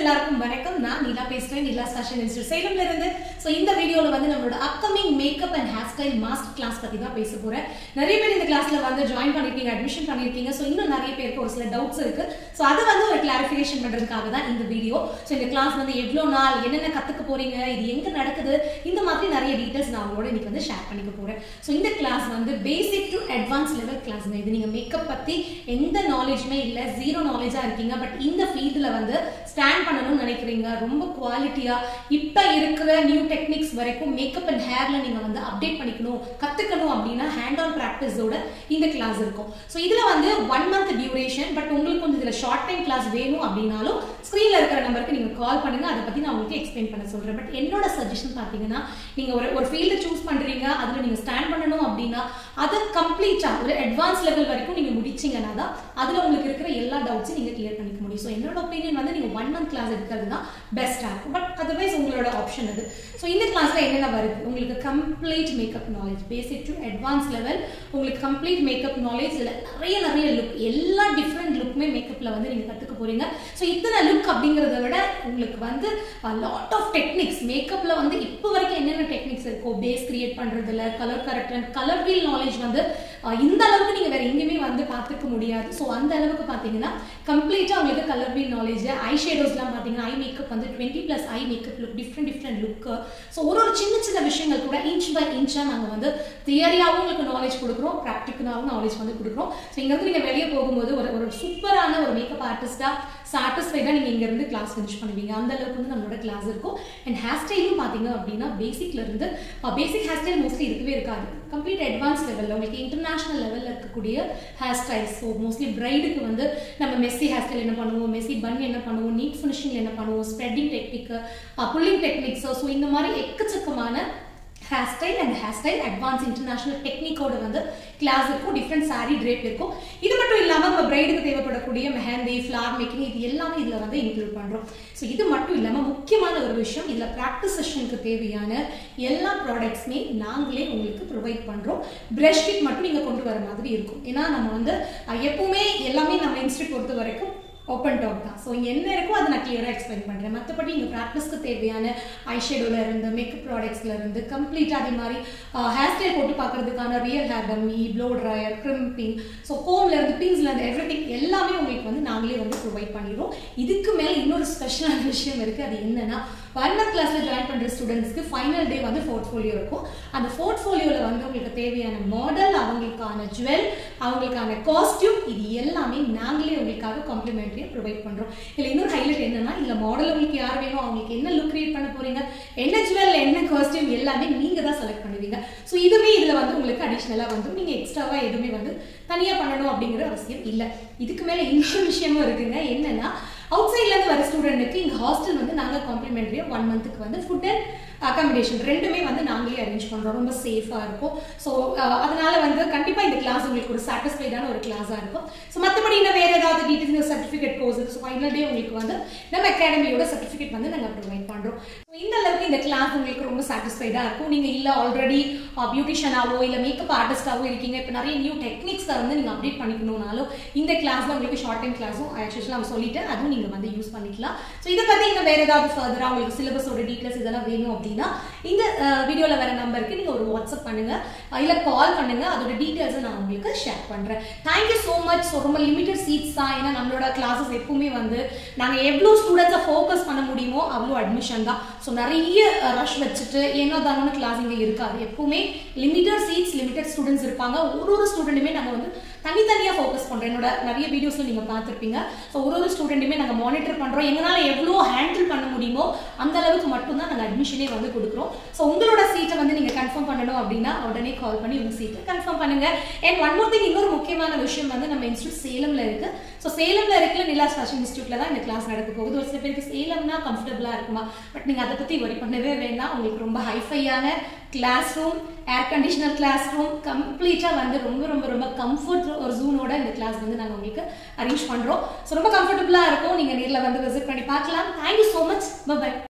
எல்லாருக்கும் வணக்கம். நான் நீலா பேசுறேன், நிலா ஃபேஷன் இன்ஸ்டிடியூட் சேலம்ல இருந்து. சோ இந்த வீடியோல வந்து நம்மளோட upcoming makeup and hair style master class பத்தி தான் பேச போறேன். நிறைய பேர் இந்த கிளாஸ்ல வந்து ஜாயின் பண்ணிருக்கீங்க, அட்மிஷன் பண்ணிருக்கீங்க. சோ இன்னும் நிறைய பேருக்கு ஒரு சில டவுட்ஸ் இருக்கு. சோ அதை வந்து ஒரு கிளாரிஃபிகேஷன் பண்றதுக்காக தான் இந்த வீடியோ. சோ இந்த கிளாஸ் வந்து எவ்வளவு நாள், என்னென்ன கத்துக்க போறீங்க, இது எங்க நடக்குது, இந்த மாதிரி நிறைய டீடைல்ஸ் நான் உங்களோட இன்னைக்கு வந்து ஷேர் பண்ணிக்க போறேன். சோ இந்த கிளாஸ் வந்து basic to advance level class. இது நீங்க மேக்கப் பத்தி எந்த நாலேஜ்மே இல்ல, ஜீரோ நாலேஜா இருக்கீங்க, பட் இந்த ஃபீல்ட்ல வந்து ஸ்டாண்ட் பண்ணணும்னு நினைக்கிறீங்க, ரொம்ப குவாலிட்டியா இப்ப இருக்கிற நியூ டெக்னிக்ஸ் வரைக்கும் மேக்கப் அண்ட் ஹேர்ல நீங்க வந்து அப்டேட் பண்ணிக்கணும், கத்துக்கணும் அப்படின்னா ஹேண்ட் ஆன் பிராக்டிஸோட இந்த கிளாஸ் இருக்கும். சோ இதுல வந்து 1 month டியூரேஷன். பட் உங்களுக்கு கொஞ்சம் இதுல ஷார்ட் டைம் கிளாஸ் வேணும் அப்படின்னாலும் ஸ்கிரீன்ல இருக்கிற நம்பருக்கு நீங்க கால் பண்ணுங்க, அதை பத்தி நான் உங்களுக்கு எக்ஸ்பிளைன் பண்ண சொல்றேன். பட் என்னோட சஜஷன் பாத்தீங்கன்னா, நீங்க ஒரு ஃபீல்ட சூஸ் பண்றீங்க, அதுல நீங்க ஸ்டாண்ட் பண்ணணும் அப்படின்னா அதை கம்ப்ளீட்டா ஒரு அட்வான்ஸ் லெவல் வரைக்கும் நீங்க முடிச்சீங்கன்னா தான் அதுல உங்களுக்கு இருக்கிற எல்லா டவுட்ஸும் நீங்க கிளியர் பண்ணிக்க முடியும். ஸோ என்னோட ஒப்பீனியன் வந்து நீங்க 1 month கிளாஸ் எடுக்கிறது தான் பெஸ்டா இருக்கும். பட் அதர்வைஸ் உங்களோட ஆப்ஷன் அது. ஸோ இந்த கிளாஸ்ல என்னென்ன வருது, உங்களுக்கு complete makeup knowledge, basic to advance level, உங்களுக்கு கம்ப்ளீட் மேக்கப் நாலேஜ், நிறைய நிறைய லுக், எல்லா டிஃப்ரெண்ட் லுக்குமே மேக்கப்ல வந்து நீங்க கத்துக்க போறீங்க. ஸோ இத்தனை லுக் அப்படிங்கறத விட உங்களுக்கு வந்து லாட் ஆஃப் டெக்னிக்ஸ் மேக்கப்ல வந்து இப்போ வரைக்கும் என்னென்ன டெக்னிக்ஸ் இருக்கோ, பேஸ் கிரியேட் பண்றதுல, colour correct, colour wheel knowledge வந்து இந்த அளவுக்கு நீங்க வேற எங்கேயுமே வந்து பார்த்துக்க முடியாது. ஸோ அந்த அளவுக்கு பாத்தீங்கன்னா கம்ப்ளீட்டா உங்களுக்கு கலர் வீல் நாலேஜ், ஐ ஷேடோஸ்லாம் பாத்தீங்கன்னா ஐ மேக்கப் வந்து 20+ eye makeup look, different look. So ஒரு சின்ன சின்ன விஷயங்கள் கூட இன்ச் பை இன்ச்சா நாங்க வந்து தியரியாவும் உங்களுக்கு நாலேஜ் கொடுக்குறோம், ப்ராக்டிக்கலாவும் நாலேஜ் வந்து கொடுக்குறோம். ஸோ இங்க இருந்து நீங்க வெளியே போகும்போது ஒரு சூப்பரான ஒரு மேக்கப் ஆர்டிஸ்டா சாட்டிஸ்ஃபைடா நீங்க இங்க இருந்து கிளாஸ் ஃபினிஷ் பண்ணுவீங்க. அந்த அளவுக்கு வந்து நம்மளோட கிளாஸ் இருக்கும். அண்ட் ஹேர் ஸ்டைலும் பாத்தீங்க அப்படின்னா பேசிக்ல இருந்து பேசிக் ஹேர் ஸ்டைல் மோஸ்ட்லி இருக்கவே இருக்காது, கம்ப்ளீட் அட்வான்ஸ் லெவல்ல உங்களுக்கு இன்டர்நேஷனல் லெவல்ல இருக்கக்கூடிய ஹேர் ஸ்டைல்ஸ். ஸோ மோஸ்ட்லி பிரைடுக்கு வந்து நம்ம மெஸ்ஸி ஹேர் ஸ்டைல் என்ன பண்ணுவோம், மெஸ்ஸி பன் என்ன பண்ணுவோம், நீட் ஃபினிஷிங் என்ன பண்ணுவோம், spreading technique, pulling techniques. So இந்த மாதிரி எக்கச்சக்கமான hair style and hair style advance international டெக்னிக்கோட வந்து கிளாஸ் இருக்கும். டிஃப்ரெண்ட் சாரி ட்ரேப் இருக்கும். இது மட்டும் இல்லாம நம்ம பிரைடுக்கு தேவைப்படக்கூடிய மெஹந்தி, ஃபிளவர் மேக்கிங், இது எல்லாமே இதுல வந்து இன்க்ளூட் பண்றோம். ஸோ இது மட்டும் இல்லாம முக்கியமான ஒரு விஷயம், இதுல பிராக்டிஸ் செஷனுக்கு தேவையான எல்லா ப்ராடக்ட்ஸுமே நாங்களே உங்களுக்கு ப்ரொவைட் பண்றோம். பிரஷ் கிட் மட்டும் நீங்க கொண்டு வர மாதிரி இருக்கும். ஏன்னா நம்ம வந்து எப்பவுமே எல்லாமே நம்ம இன்ஸ்டியூட் பொறுத்த வரைக்கும் ஓப்பன் டாக் தான். ஸோ இங்கே என்ன இருக்கோ அதை நான் கிளியராக எக்ஸ்பிளைன் பண்ணுறேன். மற்றபடி இங்கே ப்ராக்டிஸ்க்கு தேவையான ஐஷேடோல இருந்து, மேக்கப் ப்ராடக்ட்ஸ்ல இருந்து, கம்ப்ளீட்டாக அதே மாதிரி ஹேர் ஸ்டைல் போட்டு பார்க்கறதுக்கான real hair dummy, blow dryer, crimping, so கோம்ல இருந்து, பிங்ஸ்ல இருந்து, எவ்ரிதிங் எல்லாமே உங்களுக்கு வந்து நாங்களே வந்து ப்ரொவைட் பண்ணிடுவோம். இதுக்கு மேலே இன்னொரு ஸ்பெஷலான விஷயம் இருக்குது. அது என்னன்னா, 1 month கிளாஸ்ல ஜாயின் பண்ற ஸ்டூடெண்ட்ஸ்க்கு ஃபைனல் டே வந்து போர்ட்ஃபோலியோ இருக்கும். அந்த போர்ட்ஃபோலியோல வந்து உங்களுக்கு தேவையான மாடல், அவங்களுக்கான ஜுவல், அவங்களுக்கான காஸ்டியூம், இது எல்லாமே நாங்களே உங்களுக்காக காம்ப்ளிமெண்டரியா ப்ரொவைட் பண்றோம். இதுல இன்னொரு ஹைலைட் என்னன்னா, இல்ல மாடல் உங்களுக்கு யார் வேணும், அவங்களுக்கு என்ன லுக் கிரியேட் பண்ண போறீங்க, என்ன ஜுவல், என்ன காஸ்டியூம், எல்லாமே நீங்க தான் செலக்ட் பண்ணுவீங்க. ஸோ இதுவே இதுல வந்து உங்களுக்கு அடிஷனலா வந்து நீங்க எக்ஸ்ட்ராவா எதுவுமே வந்து தனியா பண்ணணும் அப்படிங்கிற அவசியம் இல்லை. இதுக்கு மேல இன்னொரு விஷயமும் இருக்குங்க. என்னன்னா, அவுட் சைட்ல இருந்து வர ஸ்டூடெண்ட்டுக்கு இங்க ஹாஸ்டல் வந்து நாங்க காம்ப்ளிமெண்டரியா 1 monthக்கு வந்து ஃபுட் அண்ட் அகாமடேஷன் ரெண்டுமே வந்து நாங்களே அரேஞ்ச் பண்றோம். ரொம்ப சேஃபா இருக்கும். ஸோ அதனால வந்து கண்டிப்பா இந்த கிளாஸ் உங்களுக்கு ஒரு சாட்டிஸ்ஃபைடான ஒரு கிளாஸா இருக்கும். ஸோ மற்றபடி இன்னும் வேற ஏதாவது details, certificate course, so final day உங்களுக்கு வந்து நம்ம அகாடமியோட சர்டிஃபிகேட் வந்து நாங்கள் ப்ரொவைட் பண்றோம். இந்த அளவுக்கு இந்த கிளாஸ் உங்களுக்கு ரொம்ப சாட்டிஸ்ஃபைடா இருக்கும். நீங்க இல்ல ஆல்ரெடி பியூட்டிஷியனாவோ இல்ல மேக்கப் ஆர்டிஸ்டாவோ இருக்கீங்க, இப்போ நிறைய நியூ டெக்னிக்ஸ் வந்து நீங்க அப்டேட் பண்ணிக்கணும்னாலும் இந்த கிளாஸ்ல உங்களுக்கு ஷார்ட் டைம் கிளாஸும் நான் சொல்லிட்டேன், அதுவும் நீங்க வந்து யூஸ் பண்ணிக்கலாம். ஸோ இதை பத்தி இன்னும் வேற ஏதாவது ஃபர்தரா உங்களுக்கு சிலபஸோட டீடைல்ஸ் இதெல்லாம் வேணும் அப்படின்னா இந்த வீடியோல வர நம்பருக்கு நீங்க ஒரு வாட்ஸ்அப் பண்ணுங்க, இல்ல கால் பண்ணுங்க, அதோட டீடைல்ஸ் நான் உங்களுக்கு ஷேர் பண்றேன். Thank you so much. ஸோ ரொம்ப லிமிட்டட் சீட்ஸ் தான். ஏன்னா நம்மளோட கிளாஸஸ் எப்பவுமே வந்து நாங்க எவ்வளவு ஸ்டூடெண்ட்ஸை ஃபோக்கஸ் பண்ண முடியுமோ அவ்வளோ அட்மிஷன் தான். ஸோ நிறைய ரஷ் வச்சுட்டு ஏனோ தானோன்னு கிளாஸ் இங்கே இருக்காது. எப்பவுமே லிமிட்டட் சீட்ஸ், லிமிட்டட் ஸ்டூடெண்ட்ஸ் இருப்பாங்க. ஒரு ஸ்டூடெண்ட்டுமே நாங்கள் வந்து தனித்தனியாக ஃபோக்கஸ் பண்ணுறோம். என்னோட நிறைய வீடியோஸில் நீங்கள் பார்த்துருப்பீங்க. ஸோ ஒரு ஸ்டூடெண்ட்டுமே நாங்கள் மானிட்டர் பண்ணுறோம். எங்களால் எவ்வளோ ஹேண்டில் பண்ண முடியுமோ அந்த அளவுக்கு மட்டும்தான் நாங்கள் அட்மிஷனே வந்து கொடுக்குறோம். ஸோ உங்களோட சீட்டை வந்து நீங்கள் கன்ஃபார்ம் பண்ணணும் அப்படின்னா உடனே கால் பண்ணி உங்கள் சீட்டை கன்ஃபார்ம் பண்ணுங்க. அண்ட் ஒன் மோர் திங், இன்னொரு முக்கியமான விஷயம் வந்து நம்ம இன்ஸ்டியூட் சேலம்ல இருக்கு. ஸோ சேலம்ல இருக்கிற நிலா ஃபேஷன் இன்ஸ்டியூட்ல தான் இந்த கிளாஸ் நடக்க போகுது. ஒரு சில பேருக்கு சேலம்னா கம்ஃபர்டபுளா இருக்குமா, பட் நீங்க அதை பத்தி வரி பண்ணவே வேண்டாம். உங்களுக்கு ரொம்ப ஹைஃபையான class room, air conditioner class room, கம்ப்ளீட்டா வந்து ரொம்ப ரொம்ப ரொம்ப கம்ஃபர்ட் ஒரு ஜூனோட இந்த கிளாஸ் வந்து நாங்கள் உங்களுக்கு அரேஞ்ச் பண்றோம். ஸோ ரொம்ப கம்ஃபர்டபுளா இருக்கும். நீங்க நேரில் வந்து விசிட் பண்ணி பார்க்கலாம். Thank you so much. பை.